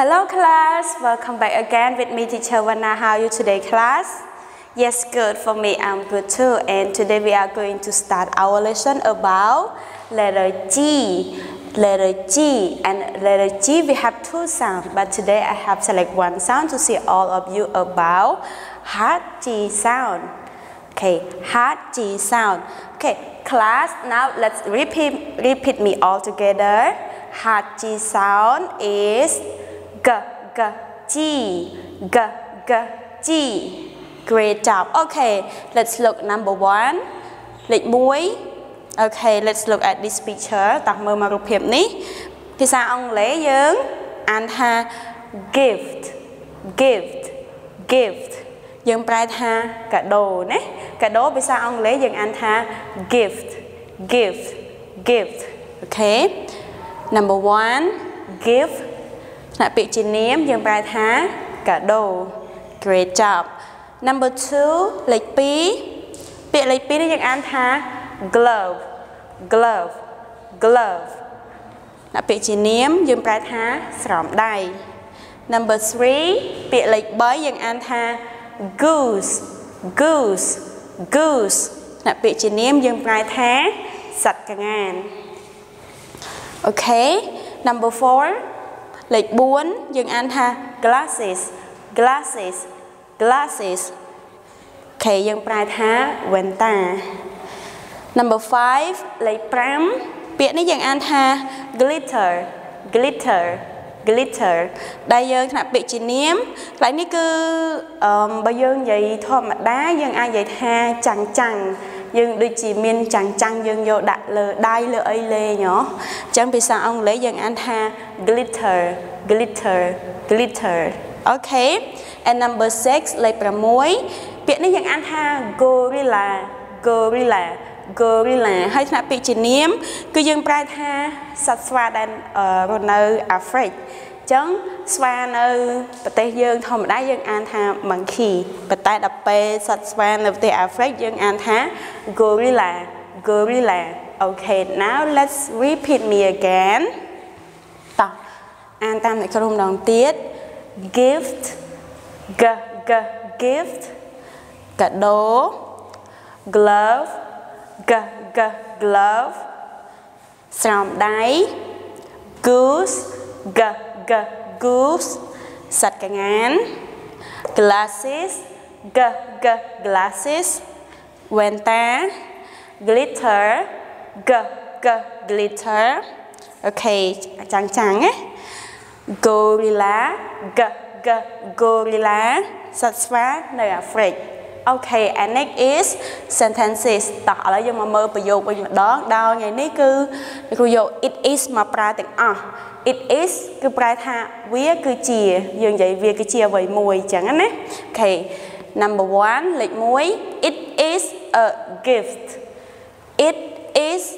Hello class, welcome back again with me teacher Vanna. How are you today class? Yes, good for me, I'm good too. And today we are going to start our lesson about letter G. Letter G, and letter G we have two sounds, but today I have select one sound to see all of you about hard G sound. Okay, hard G sound. Okay, class, now let's repeat me all together. Hard G sound is G, G, G, G, G, G. Great job. Okay, let's look number one. Lệch muối. Okay, let's look at this picture. Tập mơ mà rụp hiệp ní. Thì sao ông lấy dưỡng? Anh ha gift, gift, gift. Dương prai tha cả đồ nè. Cả đồ vì sao ông lấy dương anh tha gift, gift, gift. Okay. Number one, gift. Lại bị chỉ nếm dương prai tha cả đồ. Great job. Number two, lệch pí. Bị lệch pí dương anh tha glove, glove, glove. Lại bị chỉ nếm dương prai tha sỏm đầy. Number three, bị lệch bới dương anh tha goose, goose, goose. Lại bị chỉ nếm dương prai tha sạch cả ngàn. Okay. Number four, lệch buôn dương anh tha glasses, glasses, glasses. Okay, dương prai tha quên ta. Number five, lệch pram. Biệt này dương anh tha glitter, glitter, glitter. Đây dương thằng bị chỉ nếm. Lại ní cứ bây dương vậy thôi mà đá dương ai vậy tha chẳng chẳng. Dương đôi chỉ miên chẳng chẳng dương vô đặt lờ đai lờ ấy lê nhỏ. Chẳng vì sao ông lấy dương anh tha glitter, glitter, glitter. Okay. And number six, lệch pram muối. Biệt này dương anh tha gorilla, gorilla, gorilla. Hay thằng bị chỉ nếm. Cứ dương prai tha sạch xoa đàn ở nơi Africa. Chẳng xoa nơi bật tay dương thông đá dương an tha monkey. Bật tay đập bê sạch xoa nơi bật tay Africa dương an tha gorilla, gorilla. Okay, now let's repeat me again. Tỏ an tam lại cái rung đầu tiết. Gift, g, g, gift. Cả đố. Glove, g, g, glove. Sòng đáy. Goose, g, g, goose. Sạch cả ngán. Glasses, g, g, glasses. Quên ta. Glitter, g, g, glitter. Okay, chẳng chẳng ấy. Gorilla, g, g, gorilla. Sạch xóa nơi Africa. Okay, and next is sentences. Tỏ là dùng mà mơ bởi dụ bởi đó. Đào ngày ní cứ dụ it is mà pra tiếng it is cứ pra tha vía cứ chìa. Dường vậy vía cứ chìa với mùi chẳng á. Okay, number one, lệch muối. It is a gift. It is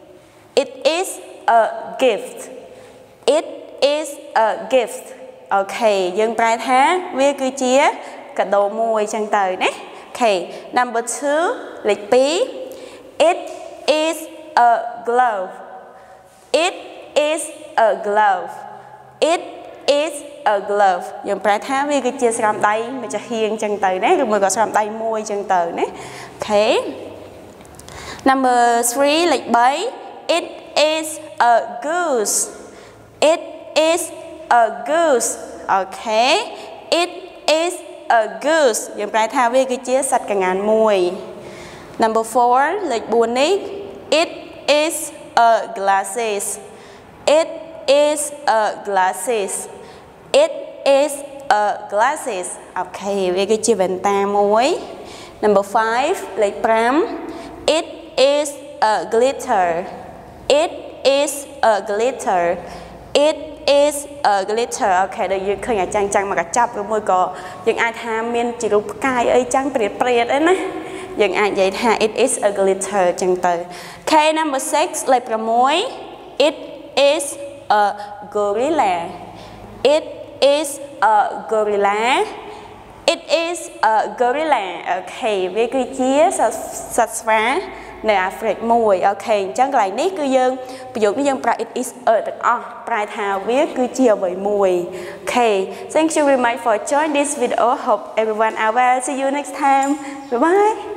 a gift. It is a gift. Okay, dường pra tha vía cứ chìa cả đồ mùi chẳng tới nè. Okay, number two, lệch pí. It is a glove. It is a glove. It is a glove. Dường phải thá vì cái chia sẵn đây mà cho hiền chân tới nè. Rồi mới có sẵn đây môi chân tới nè. Okay. Number three, lệch bấy. It is a goose. It is a goose. Okay. It is a goose. Dương phải thao với cái chia sạch cả ngàn mùi. Number four, lệch buồn ní. It is a glasses. It is a glasses. It is a glasses. Okay, với cái chia vần ta mùi. Number five, lệch pram. It is a glitter. It is a glitter. It is a glitter. Okay, đây dương khơi nhà chăng chăng mà cả chắp rồi môi có dương ai tham miên chỉ rụp cài ấy chăng priệt priệt ấy nè. Dương ai vậy tha it is a glitter chăng từ. Okay, number six, lệch pram muối. It is a gorilla. It is a gorilla. It is a gorilla. Okay, với cái chia sạch xóa ในอาฟริกมวยโอเคจังไรนี้คือยังประโยคนี้ยังปลา it is a แต่อ๋อปลายทางวิคือเจียวใบมวยโอเค thank you very much for join this video hope everyone are well see you next time bye bye